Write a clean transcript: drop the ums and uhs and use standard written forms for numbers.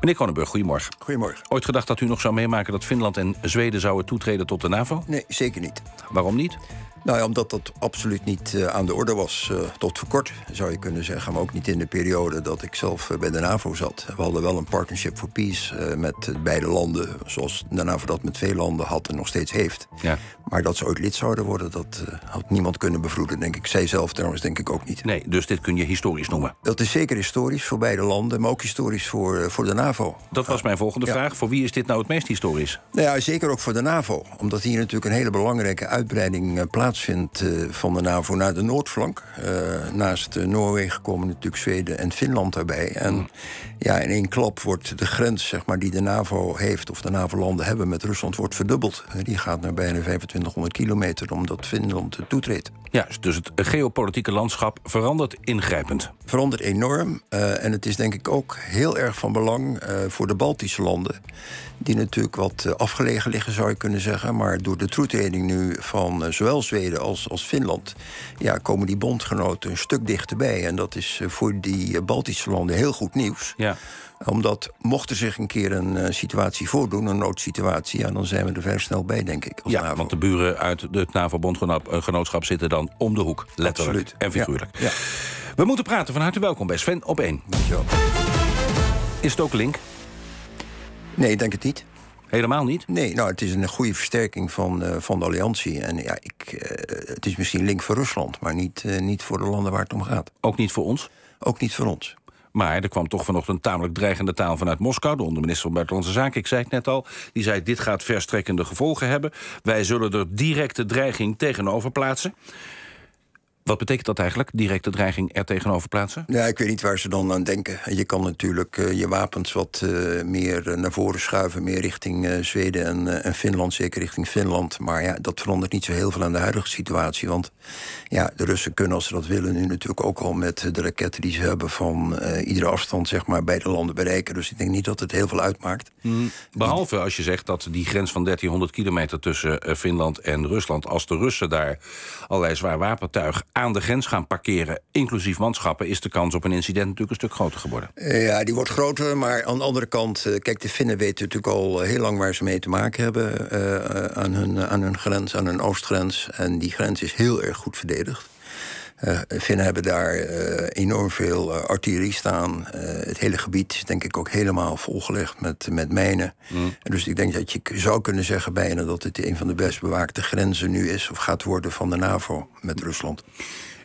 Meneer Kronenburg, goedemorgen. Goedemorgen. Ooit gedacht dat u nog zou meemaken dat Finland en Zweden zouden toetreden tot de NAVO? Nee, zeker niet. Waarom niet? Nou ja, omdat dat absoluut niet aan de orde was. Tot voor kort, zou je kunnen zeggen. Maar ook niet in de periode dat ik zelf bij de NAVO zat. We hadden wel een Partnership for Peace met beide landen. Zoals de NAVO dat met veel landen had en nog steeds heeft. Ja. Maar dat ze ooit lid zouden worden, dat had niemand kunnen bevroeden, denk ik. Zij zelf trouwens denk ik ook niet. Nee, dus dit kun je historisch noemen. Dat is zeker historisch voor beide landen, maar ook historisch voor de NAVO. Dat was mijn volgende vraag. Voor wie is dit nou het meest historisch? Nou ja, zeker ook voor de NAVO. Omdat hier natuurlijk een hele belangrijke uitbreiding plaatsvindt van de NAVO naar de Noordflank. Naast Noorwegen komen natuurlijk Zweden en Finland daarbij. En ja, in één klap wordt de grens, zeg maar, die de NAVO heeft, of de NAVO-landen hebben met Rusland, wordt verdubbeld. Die gaat naar bijna 2500 kilometer, omdat Finland toetreedt. Ja, dus het geopolitieke landschap verandert ingrijpend. Verandert enorm. En het is denk ik ook heel erg van belang voor de Baltische landen, die natuurlijk wat afgelegen liggen, zou je kunnen zeggen. Maar door de toetreding nu van zowel Zweden als Finland, ja, komen die bondgenoten een stuk dichterbij. En dat is voor die Baltische landen heel goed nieuws. Ja. Omdat mocht er zich een keer een situatie voordoen, een noodsituatie, ja, dan zijn we er vrij snel bij, denk ik. Als Ja, NAVO. want de buren uit het NAVO-bondgenootschap zitten dan om de hoek. Letterlijk. Absoluut. En figuurlijk. Ja. We moeten praten. Van harte welkom bij Sven op 1. Dankjewel. Is het ook link? Nee, ik denk het niet. Helemaal niet? Nee, nou, het is een goede versterking van de alliantie. En ja, het is misschien link voor Rusland, maar niet voor de landen waar het om gaat. Ook niet voor ons? Ook niet voor ons. Maar er kwam toch vanochtend tamelijk dreigende taal vanuit Moskou. De onderminister van Buitenlandse Zaken, ik zei het net al. Die zei, dit gaat verstrekkende gevolgen hebben. Wij zullen er directe dreiging tegenover plaatsen. Wat betekent dat eigenlijk, directe dreiging er tegenover plaatsen? Ja, ik weet niet waar ze dan aan denken. Je kan natuurlijk je wapens wat meer naar voren schuiven, meer richting Zweden en Finland, zeker richting Finland. Maar ja, dat verandert niet zo heel veel aan de huidige situatie. Want ja, de Russen kunnen, als ze dat willen, nu natuurlijk ook al met de raketten die ze hebben van iedere afstand, zeg maar, beide landen bereiken. Dus ik denk niet dat het heel veel uitmaakt. Behalve als je zegt dat die grens van 1300 kilometer tussen Finland en Rusland, als de Russen daar allerlei zwaar wapentuig aan de grens gaan parkeren, inclusief manschappen, is de kans op een incident natuurlijk een stuk groter geworden. Ja, die wordt groter, maar aan de andere kant, kijk, de Finnen weten natuurlijk al heel lang waar ze mee te maken hebben aan hun grens, aan hun oostgrens. En die grens is heel erg goed verdedigd. Finnen hebben daar enorm veel artillerie staan. Het hele gebied is denk ik ook helemaal volgelegd met mijnen. En dus ik denk dat je zou kunnen zeggen bijna dat het een van de best bewaakte grenzen nu is, of gaat worden, van de NAVO met Rusland.